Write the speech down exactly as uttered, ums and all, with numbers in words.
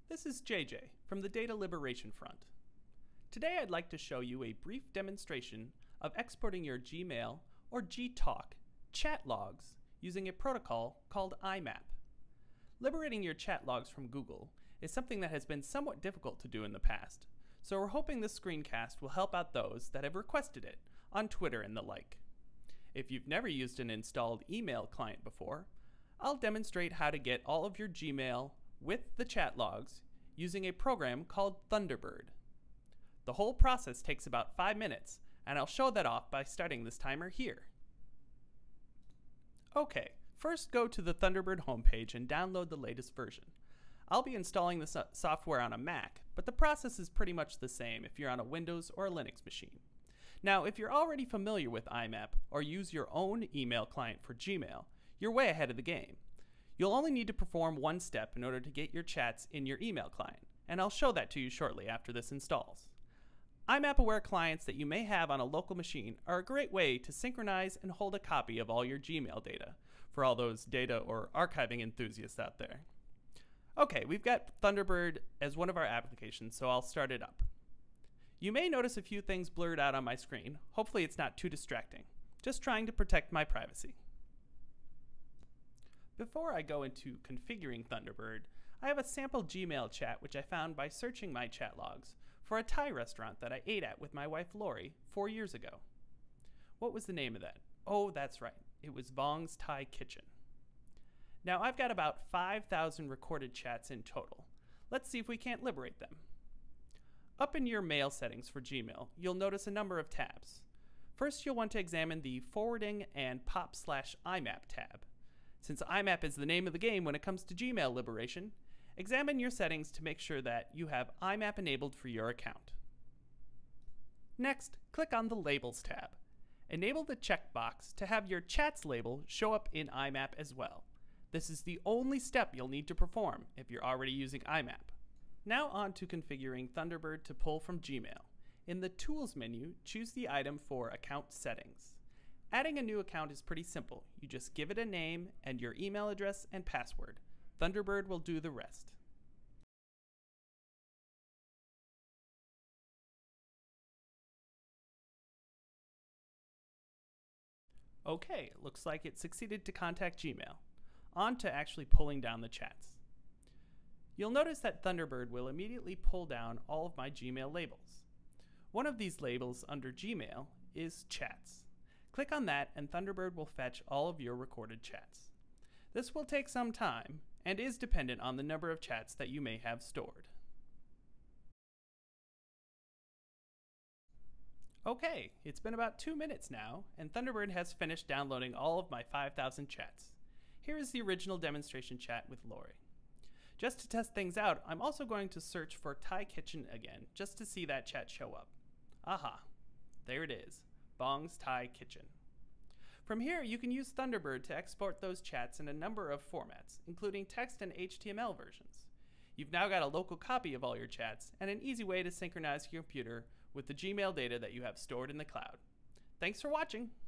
This is J J from the Data Liberation Front. Today I'd like to show you a brief demonstration of exporting your Gmail or Gtalk chat logs using a protocol called I MAP. Liberating your chat logs from Google is something that has been somewhat difficult to do in the past, so we're hoping this screencast will help out those that have requested it on Twitter and the like. If you've never used an installed email client before, I'll demonstrate how to get all of your Gmail with the chat logs using a program called Thunderbird. The whole process takes about five minutes, and I'll show that off by starting this timer here. Okay, first go to the Thunderbird homepage and download the latest version. I'll be installing the so software on a Mac, but the process is pretty much the same if you're on a Windows or a Linux machine. Now, if you're already familiar with I MAP or use your own email client for Gmail, you're way ahead of the game. You'll only need to perform one step in order to get your chats in your email client, and I'll show that to you shortly after this installs. I MAP-aware clients that you may have on a local machine are a great way to synchronize and hold a copy of all your Gmail data for all those data or archiving enthusiasts out there. Okay, we've got Thunderbird as one of our applications, so I'll start it up. You may notice a few things blurred out on my screen. Hopefully it's not too distracting. Just trying to protect my privacy. Before I go into configuring Thunderbird, I have a sample Gmail chat which I found by searching my chat logs for a Thai restaurant that I ate at with my wife Lori four years ago. What was the name of that? Oh, that's right. It was Vong's Thai Kitchen. Now I've got about five thousand recorded chats in total. Let's see if we can't liberate them. Up in your mail settings for Gmail, you'll notice a number of tabs. First, you'll want to examine the forwarding and pop slash I MAP tab. Since I MAP is the name of the game when it comes to Gmail liberation, examine your settings to make sure that you have I MAP enabled for your account. Next, click on the Labels tab. Enable the checkbox to have your chats label show up in I MAP as well. This is the only step you'll need to perform if you're already using I MAP. Now on to configuring Thunderbird to pull from Gmail. In the Tools menu, choose the item for Account Settings. Adding a new account is pretty simple. You just give it a name and your email address and password. Thunderbird will do the rest. Okay, it looks like it succeeded to contact Gmail. On to actually pulling down the chats. You'll notice that Thunderbird will immediately pull down all of my Gmail labels. One of these labels under Gmail is Chats. Click on that and Thunderbird will fetch all of your recorded chats. This will take some time and is dependent on the number of chats that you may have stored. Okay, it's been about two minutes now and Thunderbird has finished downloading all of my five thousand chats. Here is the original demonstration chat with Lori. Just to test things out, I'm also going to search for Thai Kitchen again just to see that chat show up. Aha, there it is. Vong's Thai Kitchen. From here, you can use Thunderbird to export those chats in a number of formats, including text and H T M L versions. You've now got a local copy of all your chats and an easy way to synchronize your computer with the Gmail data that you have stored in the cloud. Thanks for watching.